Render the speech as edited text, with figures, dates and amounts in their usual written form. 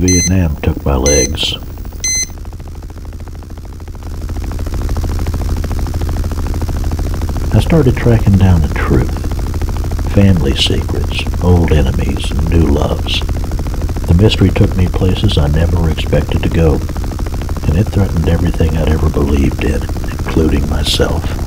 Vietnam took my legs. I started tracking down the truth. Family secrets, old enemies, and new loves. The mystery took me places I never expected to go, and it threatened everything I'd ever believed in, including myself.